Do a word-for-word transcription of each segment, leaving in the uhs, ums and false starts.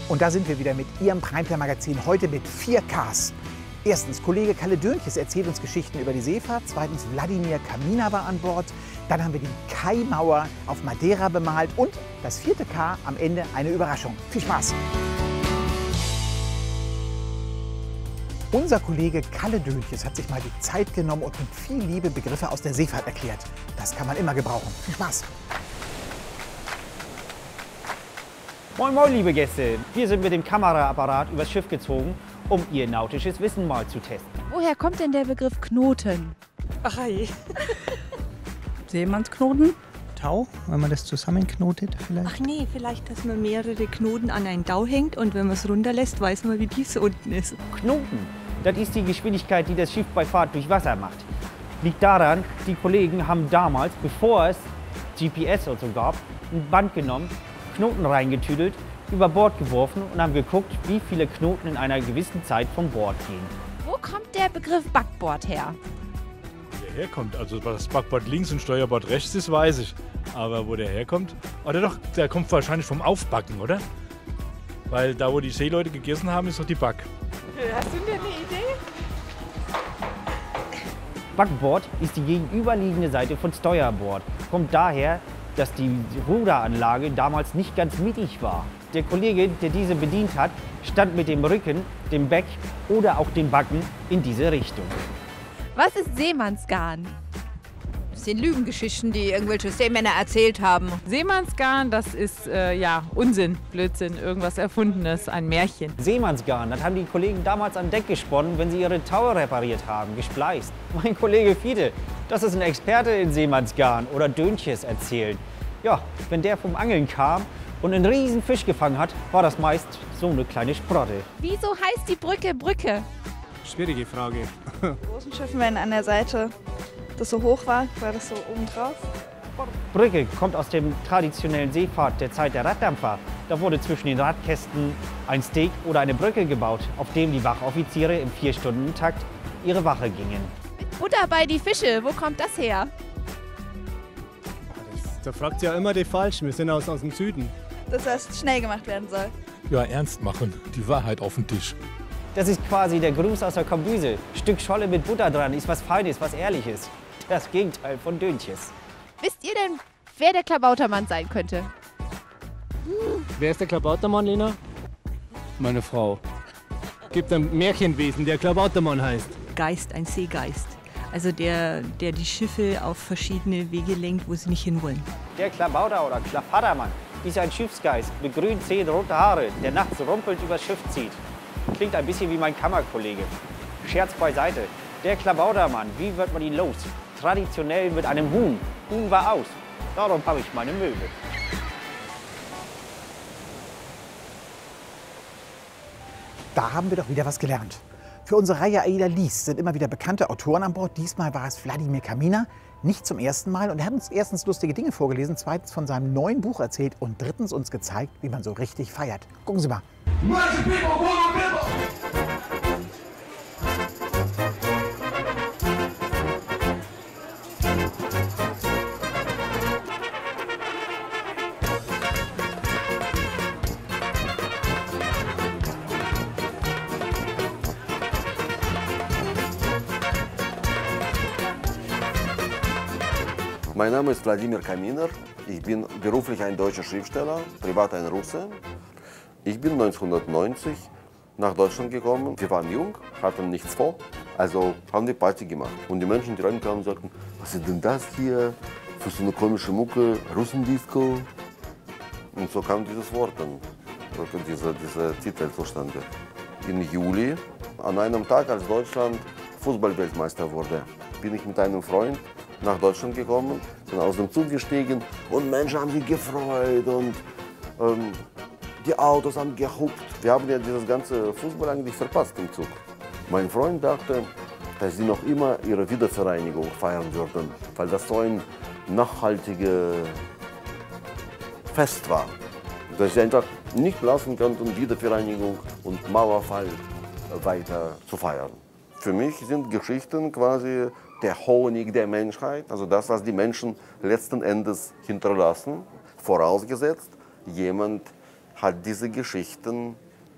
Und da sind wir wieder mit Ihrem Primetime-Magazin, heute mit vier Ks. Erstens, Kollege Kalle Dönches erzählt uns Geschichten über die Seefahrt. Zweitens, Wladimir Kaminer war an Bord. Dann haben wir die Kaimauer auf Madeira bemalt. Und das vierte K, am Ende eine Überraschung. Viel Spaß! Unser Kollege Kalle Dönches hat sich mal die Zeit genommen und mit viel Liebe Begriffe aus der Seefahrt erklärt. Das kann man immer gebrauchen. Viel Spaß! Moin moin liebe Gäste, wir sind mit dem Kameraapparat übers Schiff gezogen, um Ihr nautisches Wissen mal zu testen. Woher kommt denn der Begriff Knoten? Ach je. Seemannsknoten? Tau, wenn man das zusammenknotet vielleicht? Ach nee, vielleicht, dass man mehrere Knoten an einen Tau hängt und wenn man es runterlässt, weiß man, wie tief es unten ist. Knoten, das ist die Geschwindigkeit, die das Schiff bei Fahrt durch Wasser macht. Liegt daran, die Kollegen haben damals, bevor es G P S und so gab, ein Band genommen, Knoten reingetüdelt, über Bord geworfen und haben geguckt, wie viele Knoten in einer gewissen Zeit vom Bord gehen. Wo kommt der Begriff Backbord her? Wo der herkommt, also das Backbord links und Steuerbord rechts ist, weiß ich. Aber wo der herkommt, oder doch, der kommt wahrscheinlich vom Aufbacken, oder? Weil da, wo die Seeleute gegessen haben, ist doch die Back. Hast du denn eine Idee? Backbord ist die gegenüberliegende Seite von Steuerbord. Kommt daher, dass die Ruderanlage damals nicht ganz mittig war. Der Kollege, der diese bedient hat, stand mit dem Rücken, dem Beck oder auch dem Backen in diese Richtung. Was ist Seemannsgarn? Das sind Lügengeschichten, die irgendwelche Seemänner erzählt haben. Seemannsgarn, das ist äh, ja Unsinn, Blödsinn, irgendwas Erfundenes, ein Märchen. Seemannsgarn, das haben die Kollegen damals an Deck gesponnen, wenn sie ihre Taue repariert haben, gespleist. Mein Kollege Fiete, das ist ein Experte in Seemannsgarn oder Dönches erzählen. Ja, wenn der vom Angeln kam und einen riesen Fisch gefangen hat, war das meist so eine kleine Sprotte. Wieso heißt die Brücke Brücke? Schwierige Frage. Großen Schiffen, wenn an der Seite das so hoch war, war das so oben drauf. Brücke kommt aus dem traditionellen Seefahrt der Zeit der Raddampfer. Da wurde zwischen den Radkästen ein Steg oder eine Brücke gebaut, auf dem die Wachoffiziere im Vier-Stunden-Takt ihre Wache gingen. Butter bei die Fische, wo kommt das her? Da fragt ja immer die Falschen, wir sind aus, aus dem Süden. Das heißt, schnell gemacht werden soll. Ja, ernst machen, die Wahrheit auf den Tisch. Das ist quasi der Gruß aus der Kombüse. Stück Scholle mit Butter dran ist was Feines, was Ehrliches. Das Gegenteil von Dönches. Wisst ihr denn, wer der Klabautermann sein könnte? Wer ist der Klabautermann, Lena? Meine Frau. Gibt ein Märchenwesen, der Klabautermann heißt. Geist, ein Seegeist. Also der, der die Schiffe auf verschiedene Wege lenkt, wo sie nicht hinwollen. Der Klabauter oder Klafadermann ist ein Schiffsgeist mit grünen Zehen, rote Haare, der nachts rumpelnd übers Schiff zieht. Klingt ein bisschen wie mein Kammerkollege. Scherz beiseite. Der Klabautermann, wie wird man ihn los? Traditionell mit einem Huhn. Huhn war aus. Darum habe ich meine Möwe. Da haben wir doch wieder was gelernt. Für unsere Reihe Aida liest sind immer wieder bekannte Autoren an Bord. Diesmal war es Wladimir Kaminer, nicht zum ersten Mal. Und er hat uns erstens lustige Dinge vorgelesen, zweitens von seinem neuen Buch erzählt und drittens uns gezeigt, wie man so richtig feiert. Gucken Sie mal. Mein Name ist Wladimir Kaminer. Ich bin beruflich ein deutscher Schriftsteller, privat ein Russe. Ich bin neunzehnhundertneunzig nach Deutschland gekommen. Wir waren jung, hatten nichts vor, also haben wir Party gemacht. Und die Menschen, die reinkamen, sagten, was ist denn das hier für so eine komische Mucke, Russendisco? Und so kam dieses Wort dann, dieser, dieser Titel zustande. Im Juli, an einem Tag, als Deutschland Fußballweltmeister wurde, bin ich mit einem Freund nach Deutschland gekommen, sind aus dem Zug gestiegen und Menschen haben sich gefreut und ähm, die Autos haben gehupt. Wir haben ja dieses ganze Fußball eigentlich verpasst im Zug. Mein Freund dachte, dass sie noch immer ihre Wiedervereinigung feiern würden, weil das so ein nachhaltiges Fest war. Dass sie einfach nicht lassen konnten, Wiedervereinigung und Mauerfall weiter zu feiern. Für mich sind Geschichten quasi der Honig der Menschheit, also das, was die Menschen letzten Endes hinterlassen, vorausgesetzt, jemand hat diese Geschichten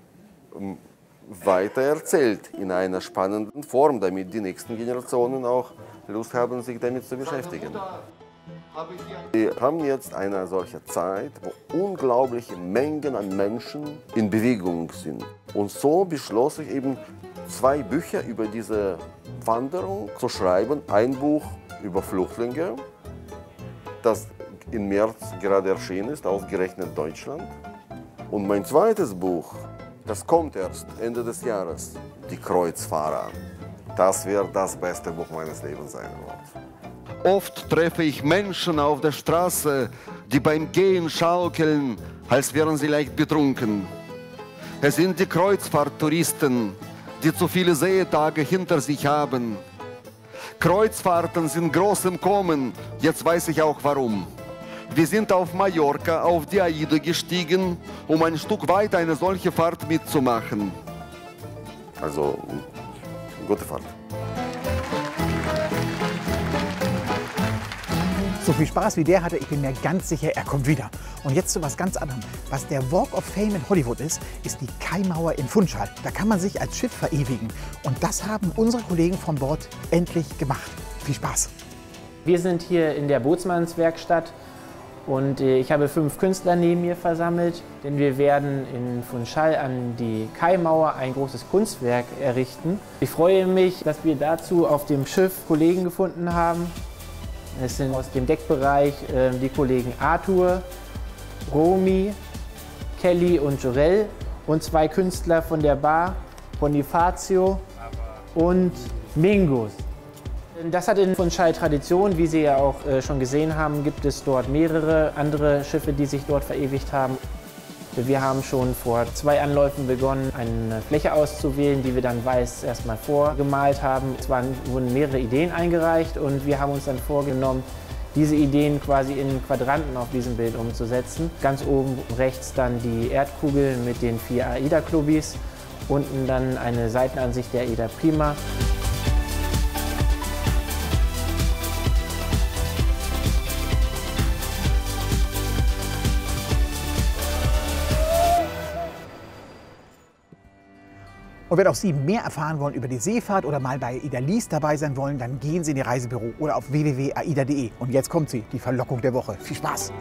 weiter erzählt in einer spannenden Form, damit die nächsten Generationen auch Lust haben, sich damit zu beschäftigen. Wir haben jetzt eine solche Zeit, wo unglaubliche Mengen an Menschen in Bewegung sind. Und so beschloss ich eben, zwei Bücher über diese Wanderung zu schreiben. Ein Buch über Flüchtlinge, das im März gerade erschienen ist, ausgerechnet Deutschland. Und mein zweites Buch, das kommt erst Ende des Jahres, Die Kreuzfahrer. Das wird das beste Buch meines Lebens sein wird. Oft treffe ich Menschen auf der Straße, die beim Gehen schaukeln, als wären sie leicht betrunken. Es sind die Kreuzfahrttouristen, die zu viele Seetage hinter sich haben. Kreuzfahrten sind groß im Kommen, jetzt weiß ich auch warum. Wir sind auf Mallorca auf die AIDA gestiegen, um ein Stück weit eine solche Fahrt mitzumachen. Also, gute Fahrt. So viel Spaß wie der hatte, ich bin mir ganz sicher, er kommt wieder. Und jetzt zu was ganz anderem. Was der Walk of Fame in Hollywood ist, ist die Kaimauer in Funchal. Da kann man sich als Schiff verewigen. Und das haben unsere Kollegen von Bord endlich gemacht. Viel Spaß. Wir sind hier in der Bootsmannswerkstatt und ich habe fünf Künstler neben mir versammelt, denn wir werden in Funchal an die Kaimauer ein großes Kunstwerk errichten. Ich freue mich, dass wir dazu auf dem Schiff Kollegen gefunden haben. Es sind aus dem Deckbereich äh, die Kollegen Arthur, Romy, Kelly und Jorel und zwei Künstler von der Bar, Bonifacio und Mingus. Das hat in Funchal Tradition, wie Sie ja auch äh, schon gesehen haben, gibt es dort mehrere andere Schiffe, die sich dort verewigt haben. Wir haben schon vor zwei Anläufen begonnen, eine Fläche auszuwählen, die wir dann weiß erstmal vorgemalt haben. Es waren, wurden mehrere Ideen eingereicht und wir haben uns dann vorgenommen, diese Ideen quasi in Quadranten auf diesem Bild umzusetzen. Ganz oben rechts dann die Erdkugel mit den vier AIDA-Klubis, unten dann eine Seitenansicht der AIDA Prima. Und wenn auch Sie mehr erfahren wollen über die Seefahrt oder mal bei AIDA Lease dabei sein wollen, dann gehen Sie in Ihr Reisebüro oder auf w w w punkt aida punkt de. Und jetzt kommt sie, die Verlockung der Woche. Viel Spaß!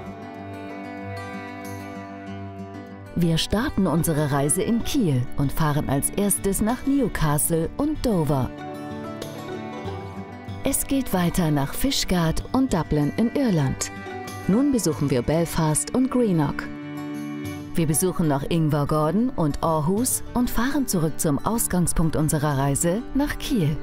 Wir starten unsere Reise in Kiel und fahren als erstes nach Newcastle und Dover. Es geht weiter nach Fishguard und Dublin in Irland. Nun besuchen wir Belfast und Greenock. Wir besuchen noch Invergordon und Aarhus und fahren zurück zum Ausgangspunkt unserer Reise nach Kiel.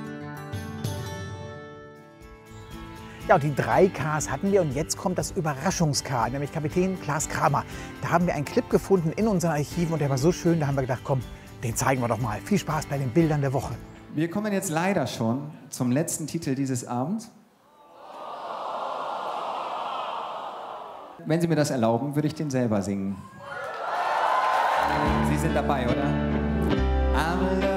Ja, und die drei Ks hatten wir und jetzt kommt das Überraschungs-K, nämlich Kapitän Klaas Kramer. Da haben wir einen Clip gefunden in unseren Archiven und der war so schön, da haben wir gedacht, komm, den zeigen wir doch mal. Viel Spaß bei den Bildern der Woche. Wir kommen jetzt leider schon zum letzten Titel dieses Abends. Wenn Sie mir das erlauben, würde ich den selber singen. Sie sind dabei, oder? I'm